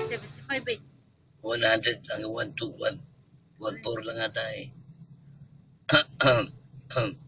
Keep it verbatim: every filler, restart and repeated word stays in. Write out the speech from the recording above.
seventy-five eh. one hundred hanggang one two one one four lang ata eh.